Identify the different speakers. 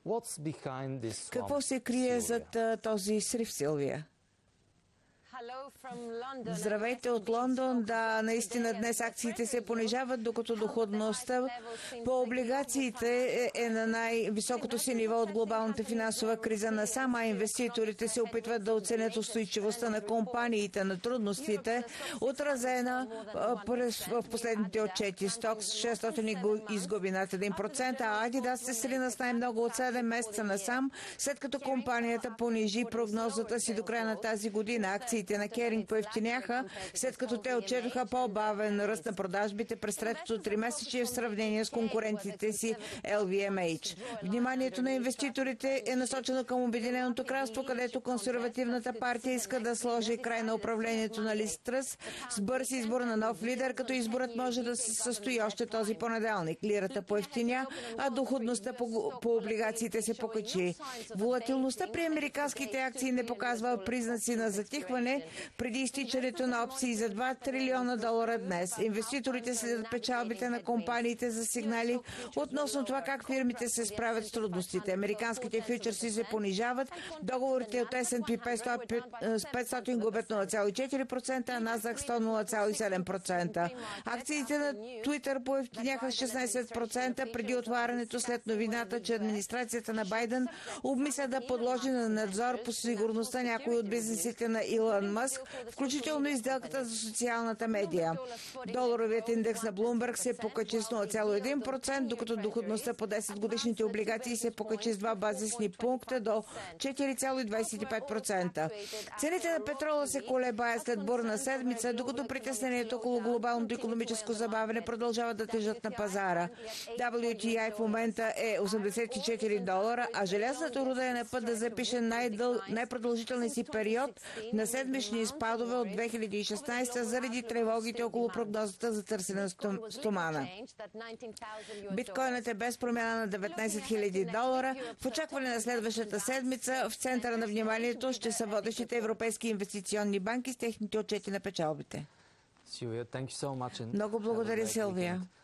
Speaker 1: Какво се крие зад този срив, Силвия? Здравейте от Лондон. Да, наистина днес акциите се понижават, докато доходността по облигациите е на най-високото си ниво от глобалната финансова криза насам, а инвеститорите се опитват да оценят устойчивостта на компаниите, на трудностите, отразена в последните отчети. Стокс 600 изгуби над 1%, а Adidas се срина с най-много от 7 месеца насам, след като компанията понижи прогнозата си до края на тази година. Акциите на Керинг поевтиняха, след като те отчетоха по-бавен ръст на продажбите през третото тримесечие в сравнение с конкурентите си LVMH. Вниманието на инвеститорите е насочено към Обединеното кралство, където консервативната партия иска да сложи край на управлението на Лиз Тръс с бърз избор на нов лидер, като изборът може да се състои още този понеделник. Лирата поевтиня, а доходността по облигациите се покачи. Волатилността при американските акции не показва признаци на затихване преди изтичането на опции за $2 трилиона днес. Инвеститорите следят печалбите на компаниите за сигнали относно това как фирмите се справят с трудностите. Американските фьючерси се понижават, договорите от S&P 500 губят 0,4%, а Nasdaq 100 0,7%. Акциите на Twitter поевтиняха с 16% преди отварянето след новината, че администрацията на Байден обмисля да подложи на надзор по сигурността някои от бизнесите на Илон Мъск, включително и сделката за социалната медия. Доларовият индекс на Bloomberg се покачи с 0,1%, докато доходността по 10-годишните облигации се покачи с 2 базисни пункта до 4,25%. Цените на петрола се колебаят след бурна седмица, докато притеснението около глобалното икономическо забавяне продължава да тежат на пазара. WTI в момента е $84, а желязната руда е на път да запише най-продължителния си период на седмични спадове от 2016 заради тревогите около прогнозата за търсене на стомана. Биткоинът е без промяна на $19 000. В очакване на следващата седмица в центъра на вниманието ще са водещите европейски инвестиционни банки с техните отчети на печалбите. Много благодаря, Силвия.